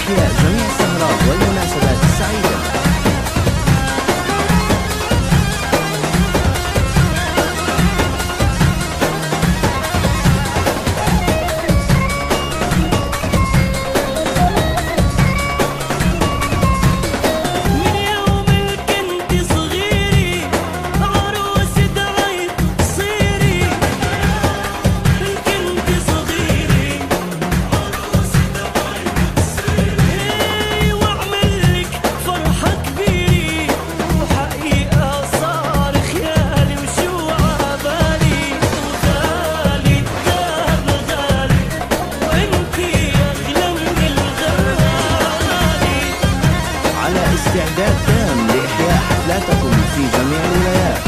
لإحياء جميع السهرات والمناسبات السعيدة. استعداد تام لإحياء حفلاتكم في جميع الولايات.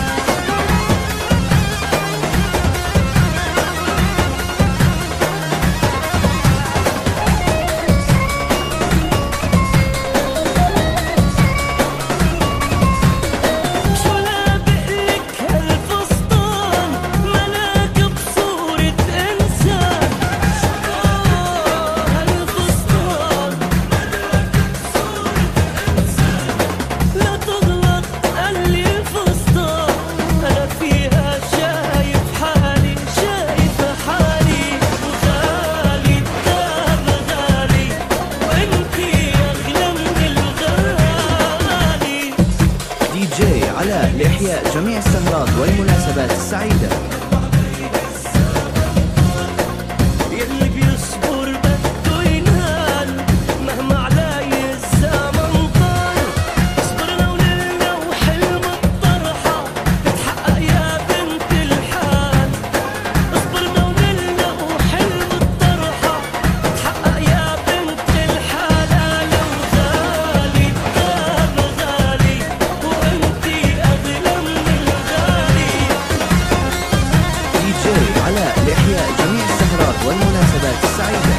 علاء لإحياء جميع السهرات والمناسبات السعيدة. يلي بيصبر بده ينال مهما علي الزمن طال، صبرنا ونلنا وحلم الطرحة بتحقق يا بنت الحال، صبرنا ونلنا وحلم الطرحة بتحقق يا بنت الحال. لو غالي الدهب غالي وانتي أغلى من الغالي. علاء لإحياء جميع السهرات والمناسبات السعيدة.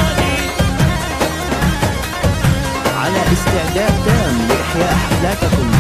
استعداد تام لإحياء حفلاتكم